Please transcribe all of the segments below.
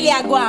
really a go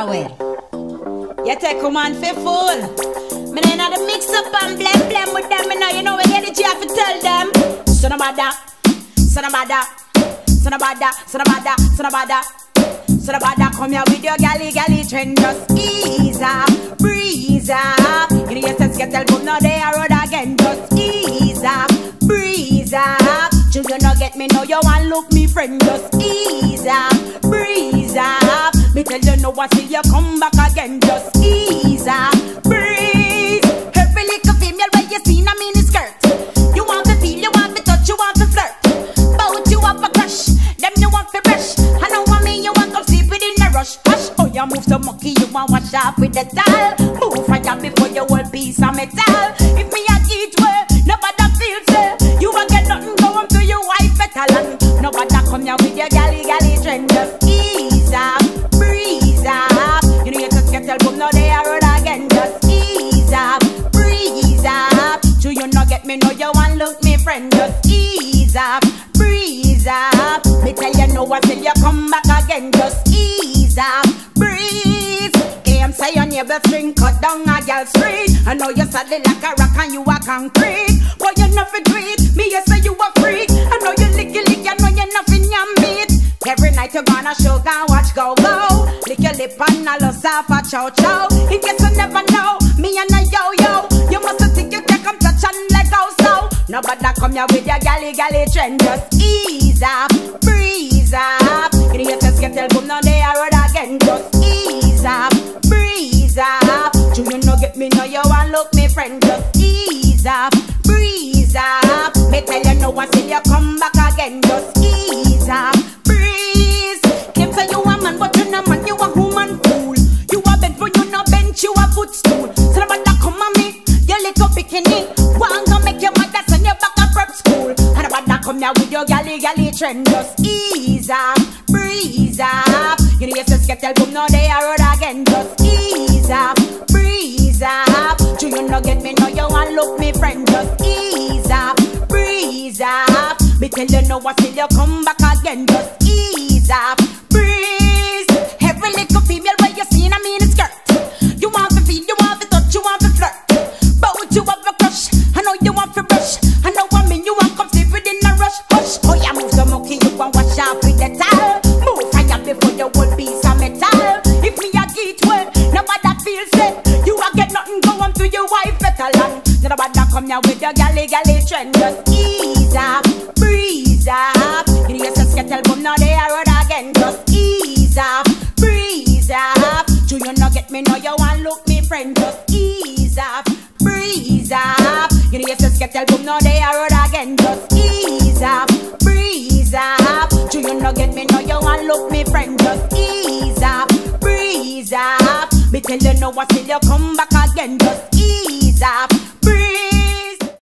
well. You take command for fool. Me then the mix up and blend with them. Me know you know what energy I have to tell them. Son of a da, son of a da, son of a da, son of a da, son of a da. So the bad come here with your galley trend. Just ease up, breeze up. You know you sense get tell but now they are road again. Just ease up, breeze up. Children not get me know you want look me friend. Just ease up, breeze up. Me tell you no I see you come back again. Just ease up, breeze. Every little female where you see in a mini skirt. You want to feel, you want to touch, you want to flirt. Bout you have a crush, them you want to brush. I know what me you want come sleep within a rush. Hush, oh you move so mucky, you want wash up with the towel. Move fire before you whole piece of metal. If me a eat well, nobody feels it. You won't get nothing going to your wife better land. Nobody come here with your galley trend. Just ease up, breeze up. You know you just get tell boom now they are road again. Just ease up, breeze up. Do you not get me know you want look me friend. Just ease up, breeze up. Me tell you no until you come back again. Just ease up, breeze. Game say your neighbor string cut down a girl street. I know you sadly like a rock and you a concrete. But you nothing tweet, me you say you a freak. I know you lick, I know you nothing your meat. Every night you gonna sugar and watch go. Lick your lip and a loss off a chow. In case you never know, me and a yo. You must think you can come touch and let go so. Nobody come here with your galley trend. Just ease up, breeze up. You know you just get tell boom now they are road again. Just ease up, breeze up. Do you no get me now you want look me friend. Just ease up, breeze up. Me tell you no one till you come back again. Just ease up, breeze. Claim say you a man but you no man, you a woman fool. You a bed but you no bench, you a footstool. So nobody come on me, you little bikini. Want to make your mother send you back to prep school. And nobody come here with your galley trend. Just ease up, breeze up. You know you just get tell boom now they are road again. Just ease up, breeze up. Do you not get me now you want look me friend. Just ease up, breeze up. Me tell you no I till you come back again. Just ease up, breeze. Every little female where you see in a mini skirt. You want to feel, you want to touch, you want to flirt. But you have a crush, I know you want to brush. I know what mean you want come sleep within a rush. Hush, oh you move so monkey, you want wash off with the towel. Move fire before you whole piece of metal. If me a get well, nobody feels it. You a get nothing going to your wife better land. Nobody come here with your galley trend. Just ease up, breeze up. You know you just get tell boom now they are road again. Just ease up, breeze up. Do you not get me now you want look me friend. Just ease up, breeze up. You know you just get tell boom now they are road again. Just ease up, breeze up. Do you not get me now you want look me friend. Just ease up, breeze up. Me tell you no I till you come back again. Just